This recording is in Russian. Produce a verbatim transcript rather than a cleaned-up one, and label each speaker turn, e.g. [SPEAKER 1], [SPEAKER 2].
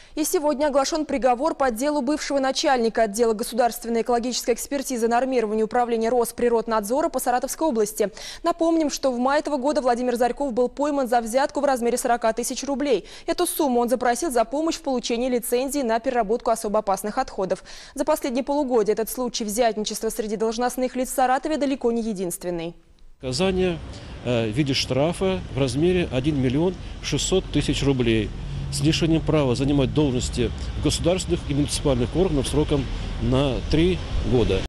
[SPEAKER 1] И сегодня оглашен приговор по делу бывшего начальника отдела государственной экологической экспертизы, нормирования управления Росприроднадзора по Саратовской области. Напомним, что в мае этого года Владимир Зарьков был пойман за взятку в размере сорока тысяч рублей. Эту сумму он запросил за помощь в получении лицензии на переработку особо опасных отходов. За последние полугодия этот случай взятничества среди должностных лиц в Саратове далеко не единственный.
[SPEAKER 2] Наказание в виде штрафа в размере один миллион шестьсот тысяч рублей с лишением права занимать должности государственных и муниципальных органов сроком на три года.